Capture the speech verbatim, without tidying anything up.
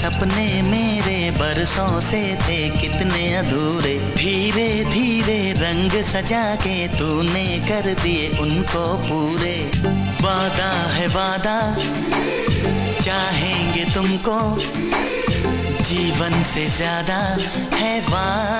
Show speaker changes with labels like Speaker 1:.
Speaker 1: सपने मेरे बरसों से थे कितने अधूरे, धीरे धीरे रंग सजा के तूने कर दिए उनको पूरे। वादा है वादा, चाहेंगे तुमको, जीवन से ज्यादा है वादा।